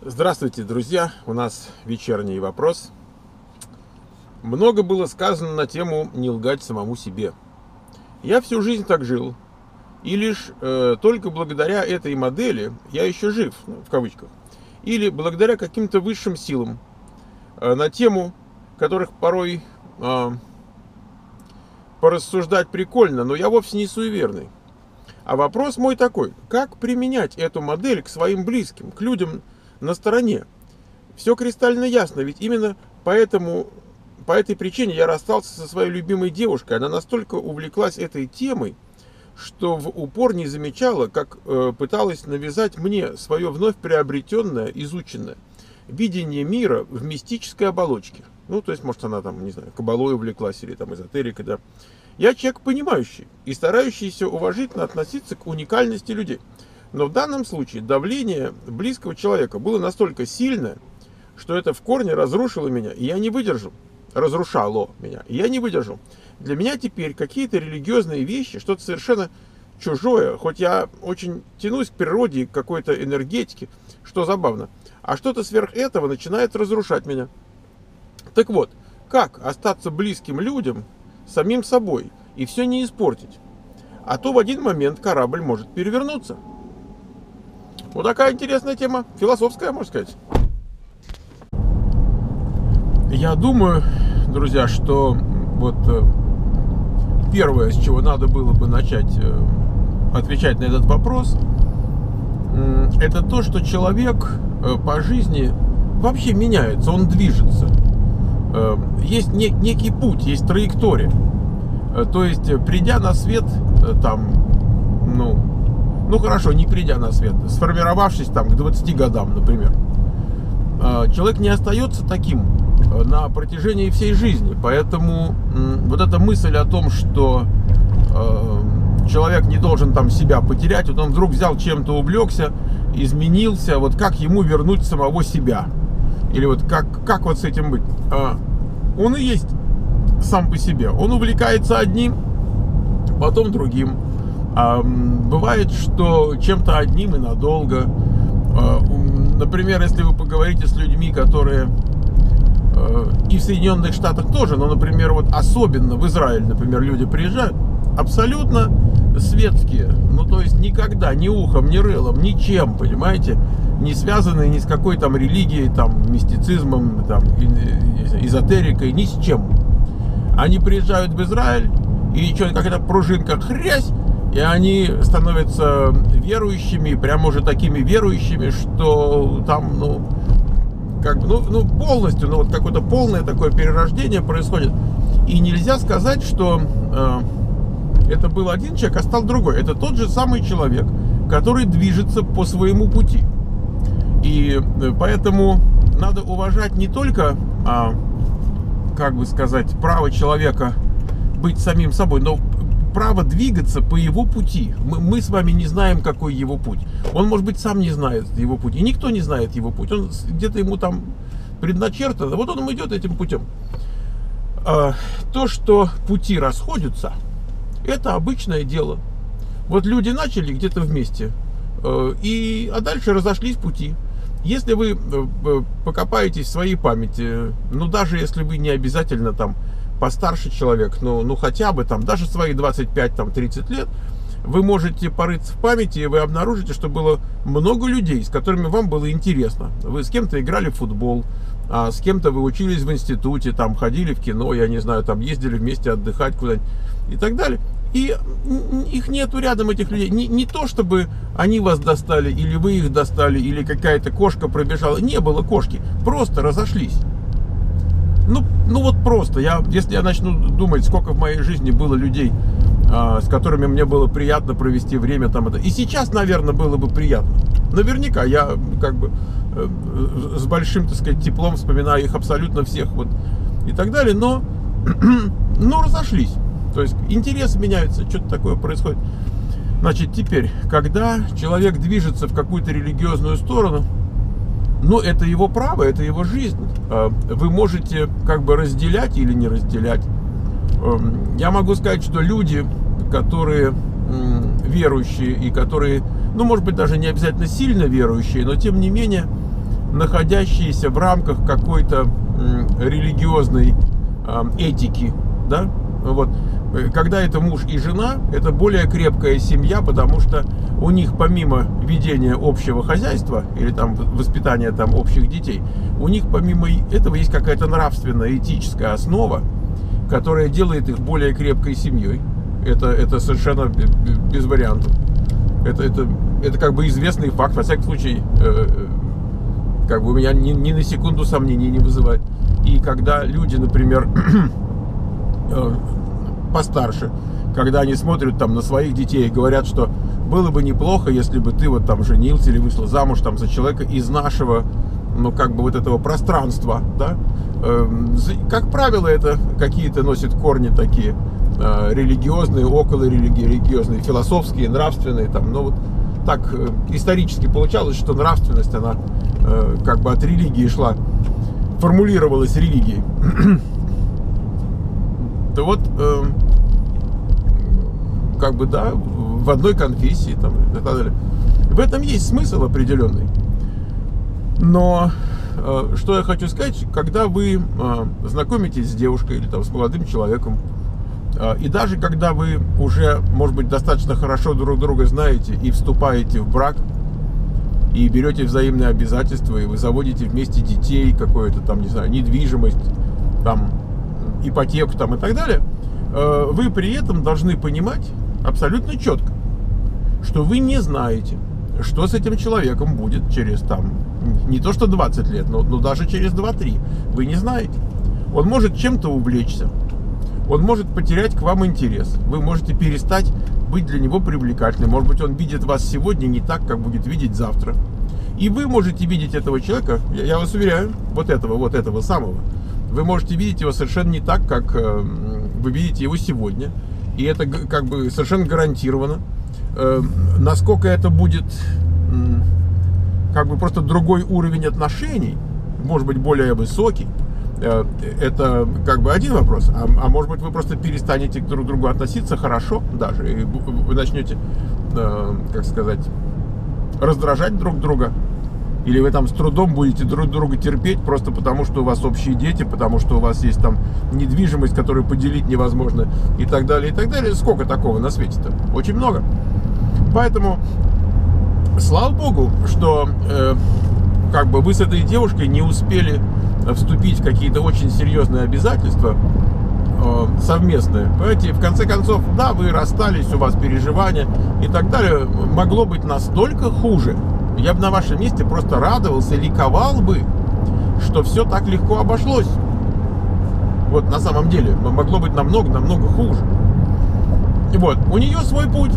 Здравствуйте, друзья! У нас вечерний вопрос. Много было сказано на тему «не лгать самому себе». Я всю жизнь так жил. И лишь только благодаря этой модели я еще жив, ну, в кавычках. Или благодаря каким-то высшим силам, на тему которых порой порассуждать прикольно, но я вовсе не суеверный. А вопрос мой такой: как применять эту модель к своим близким, к людям на стороне? Все кристально ясно, ведь именно по этой причине я расстался со своей любимой девушкой. Она настолько увлеклась этой темой, что в упор не замечала, как пыталась навязать мне свое вновь приобретенное, изученное видение мира в мистической оболочке. Ну, то есть, может, она там, не знаю, кабалой увлеклась или там эзотерикой, да. Я человек понимающий и старающийся уважительно относиться к уникальности людей. Но в данном случае давление близкого человека было настолько сильное, что это в корне разрушило меня, и я не выдержал. Разрушало меня, и я не выдержал. Для меня теперь какие-то религиозные вещи, что-то совершенно чужое, хоть я очень тянусь к природе, к какой-то энергетике, что забавно, а что-то сверх этого начинает разрушать меня. Так вот, как остаться близким людям, самим собой, и все не испортить? А то в один момент корабль может перевернуться. Вот такая интересная тема, философская, можно сказать. Я думаю, друзья, что вот первое, с чего надо было бы начать отвечать на этот вопрос, это то, что человек по жизни вообще меняется, он движется. Есть некий путь, есть траектория. То есть, придя на свет, там, ну хорошо, не придя на свет, сформировавшись там к 20 годам, например, человек не остается таким на протяжении всей жизни. Поэтому вот эта мысль о том, что человек не должен там себя потерять, вот он вдруг взял чем-то, увлекся, изменился, вот как ему вернуть самого себя? Или вот как вот с этим быть? Он и есть сам по себе. Он увлекается одним, потом другим. Бывает, что чем-то одним и надолго. Например, если вы поговорите с людьми, которые и в Соединенных Штатах тоже, но, например, вот особенно в Израиль, например, люди приезжают, абсолютно светские, ну, то есть никогда ни ухом, ни рылом, ничем, понимаете, не связанные ни с какой там религией, там, мистицизмом, там, эзотерикой, ни с чем. Они приезжают в Израиль, и что, какая-то пружинка хрясь, и они становятся верующими, прямо уже такими верующими, что там, полностью, вот какое-то полное такое перерождение происходит. И нельзя сказать, что это был один человек, а стал другой. Это тот же самый человек, который движется по своему пути. И поэтому надо уважать не только, право человека быть самим собой, но право двигаться по его пути. Мы с вами не знаем, какой его путь. Он, может быть, сам не знает его путь. И никто не знает его путь. Он где-то ему там предначертано. Вот он идет этим путем. То, что пути расходятся, это обычное дело. Вот люди начали где-то вместе, а дальше разошлись пути. Если вы покопаетесь в своей памяти, даже если вы не обязательно там постарше человек, хотя бы там, даже свои 25-30 лет, вы можете порыться в памяти, и вы обнаружите, что было много людей, с которыми вам было интересно. Вы с кем-то играли в футбол, а с кем-то вы учились в институте, там ходили в кино, я не знаю, там ездили вместе отдыхать куда-нибудь и так далее. И их нету рядом, этих людей. Не то, чтобы они вас достали, или вы их достали, или какая-то кошка пробежала. Не было кошки, просто разошлись. Вот просто. Если я начну думать, сколько в моей жизни было людей, с которыми мне было приятно провести время, и сейчас, наверное, было бы приятно. Наверняка я с большим, так сказать, теплом вспоминаю их абсолютно всех, вот, и так далее, но разошлись. То есть интересы меняются, что-то такое происходит. Значит, теперь, когда человек движется в какую-то религиозную сторону, это его право, это его жизнь. Вы можете разделять или не разделять. Я могу сказать, что люди, которые верующие и которые, может быть, даже не обязательно сильно верующие, но тем не менее находящиеся в рамках какой-то религиозной этики, да, вот. Когда это муж и жена, это более крепкая семья, потому что у них помимо ведения общего хозяйства или там воспитания там общих детей, у них помимо этого есть какая-то нравственная, этическая основа, которая делает их более крепкой семьей. Это совершенно без вариантов. Это как бы известный факт, во всяком случае, как бы у меня ни на секунду сомнений не вызывает. И когда люди, например, постарше, когда они смотрят там на своих детей и говорят, что было бы неплохо, если бы ты вот там женился или вышла замуж там за человека из нашего, ну как бы вот этого пространства, да, как правило, это какие-то носят корни такие религиозные, околорелигиозные, философские, нравственные, там, ну вот так исторически получалось, что нравственность, она как бы от религии шла, формулировалась религией. Да вот, как бы, да, в одной конфессии там, и так далее. В этом есть смысл определенный. Но что я хочу сказать, когда вы знакомитесь с девушкой или там с молодым человеком, и даже когда вы уже, может быть, достаточно хорошо друг друга знаете и вступаете в брак, и берете взаимные обязательства, и вы заводите вместе детей, какую-то там, не знаю, недвижимость, там, ипотеку там и так далее, вы при этом должны понимать абсолютно четко, что вы не знаете, что с этим человеком будет через там, не то что 20 лет, но даже через 2-3. Вы не знаете. Он может чем-то увлечься, он может потерять к вам интерес, вы можете перестать быть для него привлекательным, может быть, он видит вас сегодня не так, как будет видеть завтра. И вы можете видеть этого человека, я вас уверяю, вот этого самого, вы можете видеть его совершенно не так, как вы видите его сегодня. И это как бы совершенно гарантированно. Насколько это будет как бы просто другой уровень отношений, может быть, более высокий, это как бы один вопрос. А может быть, вы просто перестанете друг к другу относиться хорошо даже, и вы начнете, как сказать, раздражать друг друга. Или вы там с трудом будете друг друга терпеть просто потому, что у вас общие дети, потому что у вас есть там недвижимость, которую поделить невозможно, и так далее, и так далее. Сколько такого на свете-то? Очень много. Поэтому, слава богу, что как бы вы с этой девушкой не успели вступить в какие-то очень серьезные обязательства совместные. Понимаете, в конце концов, да, вы расстались, у вас переживания и так далее. Могло быть настолько хуже. Я бы на вашем месте просто радовался, ликовал бы, что все так легко обошлось. Вот на самом деле могло быть намного хуже. И вот, у нее свой путь.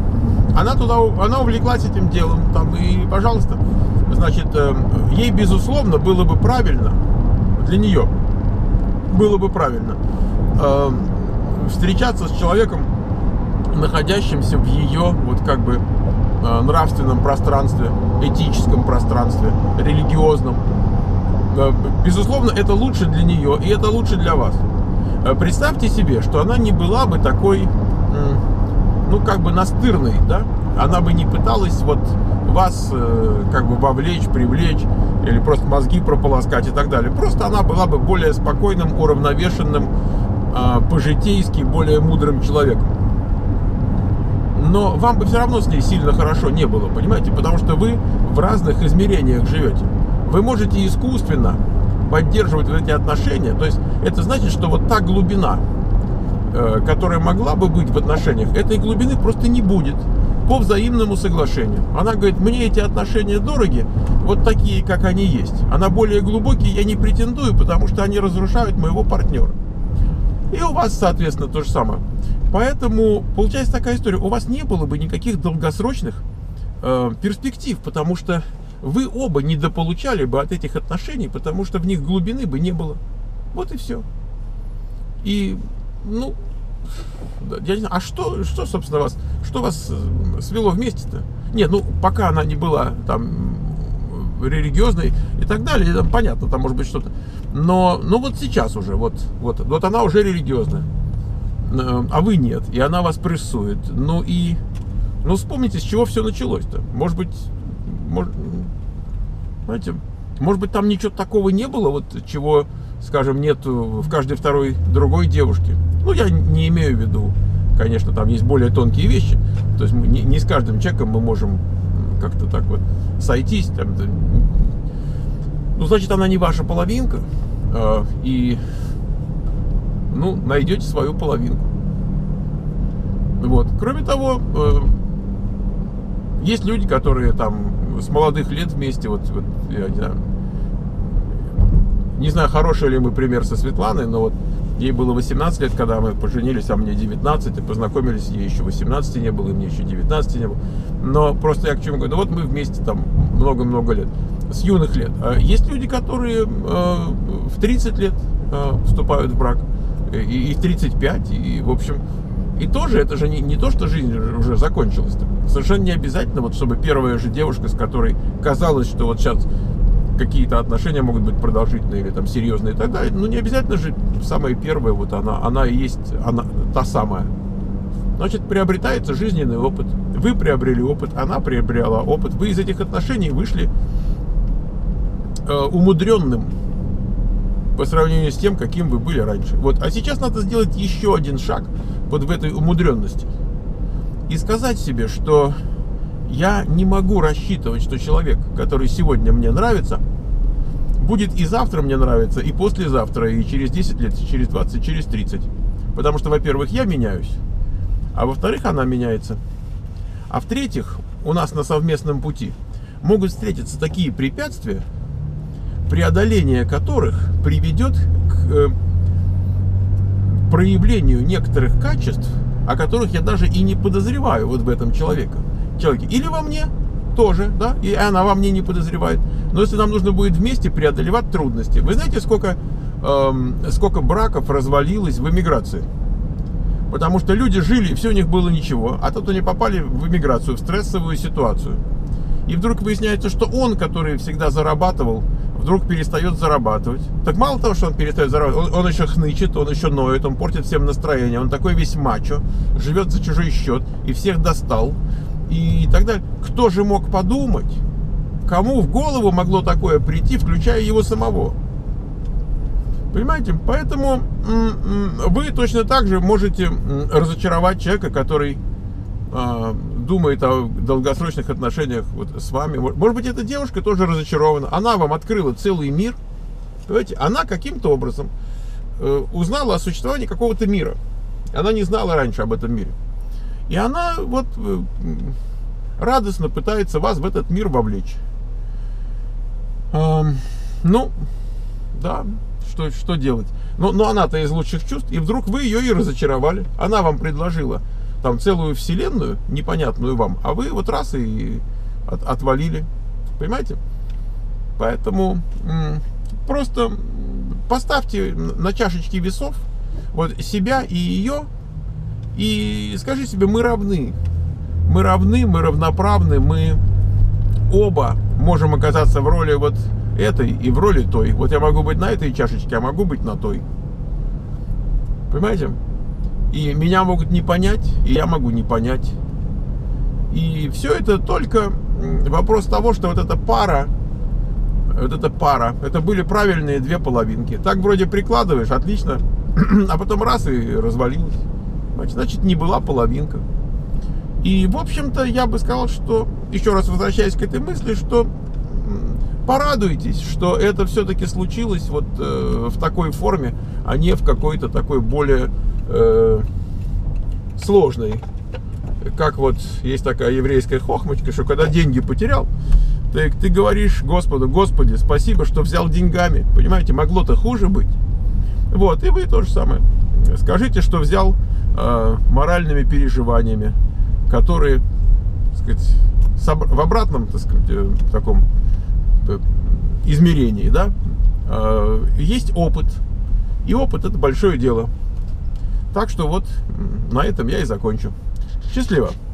Она увлеклась этим делом, там, и, пожалуйста, значит, ей, безусловно, было бы правильно, для нее было бы правильно встречаться с человеком, находящимся в ее, вот как бы, нравственном пространстве, этическом пространстве, религиозном. Безусловно, это лучше для нее, и это лучше для вас. Представьте себе, что она не была бы такой, ну, как бы настырной, да? Она бы не пыталась вот вас как бы вовлечь, привлечь, или просто мозги прополоскать и так далее. Просто она была бы более спокойным, уравновешенным, по-житейски более мудрым человеком. Но вам бы все равно с ней сильно хорошо не было, понимаете? Потому что вы в разных измерениях живете. Вы можете искусственно поддерживать вот эти отношения. То есть это значит, что вот та глубина, которая могла бы быть в отношениях, этой глубины просто не будет по взаимному соглашению. Она говорит, мне эти отношения дороги, вот такие, как они есть. А на более глубокие я не претендую, потому что они разрушают моего партнера. И у вас, соответственно, то же самое. Поэтому получается такая история. У вас не было бы никаких долгосрочных перспектив, потому что вы оба недополучали бы от этих отношений, потому что в них глубины бы не было. Вот и все. И, ну, я не знаю, а что собственно, вас свело вместе-то? Нет, ну, пока она не была там религиозной и так далее, там, понятно, там может быть что-то. Но вот сейчас уже, вот она уже религиозная, а вы нет, и она вас прессует. Ну, вспомните, с чего все началось-то. Может быть, знаете, Может быть, там ничего такого не было, вот чего, скажем, нет в каждой второй другой девушке. Ну, я не имею в виду, конечно, там есть более тонкие вещи. То есть не с каждым человеком мы можем как-то так вот сойтись. Там, ну, значит, она не ваша половинка. И, ну, найдете свою половинку. Вот. Кроме того, есть люди, которые там с молодых лет вместе, вот я не знаю, хороший ли мы пример со Светланой, но вот ей было 18 лет, когда мы поженились, а мне 19, и познакомились, ей еще 18 не было, и мне еще 19 не было. Но просто я к чему говорю, ну вот мы вместе там много-много лет, с юных лет. Есть люди, которые в 30 лет вступают в брак, и в 35, и в общем... И тоже, это же не то, что жизнь уже закончилась. Совершенно не обязательно, вот, чтобы первая же девушка, с которой казалось, что вот сейчас какие-то отношения могут быть продолжительные или там серьезные и так далее. Ну, не обязательно же самая первая, вот она и есть она, та самая. Значит, приобретается жизненный опыт. Вы приобрели опыт, она приобрела опыт. Вы из этих отношений вышли умудренным по сравнению с тем, каким вы были раньше. Вот. А сейчас надо сделать еще один шаг вот в этой умудренности. И сказать себе, что я не могу рассчитывать, что человек, который сегодня мне нравится, будет и завтра мне нравиться, и послезавтра, и через 10 лет, и через 20, и через 30. Потому что, во-первых, я меняюсь, а во-вторых, она меняется. А в-третьих, у нас на совместном пути могут встретиться такие препятствия, преодоление которых приведет к проявлению некоторых качеств, о которых я даже и не подозреваю вот в этом человеке. Или во мне тоже, да, и она во мне не подозревает. Но если нам нужно будет вместе преодолевать трудности. Вы знаете, сколько браков развалилось в эмиграции? Потому что люди жили, и все у них было ничего, а тут они попали в эмиграцию, в стрессовую ситуацию. И вдруг выясняется, что он, который всегда зарабатывал, вдруг перестает зарабатывать. Так мало того, что он перестает зарабатывать, он еще хнычет, он еще ноет, он портит всем настроение, он такой весь мачо, живет за чужой счет и всех достал и так далее. Кто же мог подумать, кому в голову могло такое прийти, включая его самого? Понимаете? Поэтому вы точно так же можете разочаровать человека, который думает о долгосрочных отношениях вот с вами. Может быть, эта девушка тоже разочарована. Она вам открыла целый мир. Понимаете? Она каким-то образом узнала о существовании какого-то мира. Она не знала раньше об этом мире. И она вот радостно пытается вас в этот мир вовлечь. Ну, да, что делать? Но она-то из лучших чувств, и вдруг вы ее и разочаровали. Она вам предложила там целую вселенную, непонятную вам, а вы вот раз и отвалили. Понимаете? Поэтому просто поставьте на чашечки весов вот себя и ее, и скажи себе, мы равны. Мы равны, мы равноправны, мы оба можем оказаться в роли вот этой и в роли той. Вот я могу быть на этой чашечке, а могу быть на той. Понимаете? И меня могут не понять, и я могу не понять. И все это только вопрос того, что вот эта пара, это были правильные две половинки. Так вроде прикладываешь, отлично, а потом раз и развалилась. Значит, не была половинка. И, в общем-то, я бы сказал, что, еще раз возвращаясь к этой мысли, что порадуйтесь, что это все-таки случилось вот в такой форме, а не в какой-то такой более сложной. Как вот есть такая еврейская хохмочка, что когда деньги потерял, ты говоришь Господу: Господи, спасибо, что взял деньгами. Понимаете, могло-то хуже быть. Вот, и вы то же самое. Скажите, что взял моральными переживаниями, которые, так сказать, в обратном, так сказать, таком измерении, да, есть опыт. И опыт — это большое дело. Так что вот на этом я и закончу. Счастливо!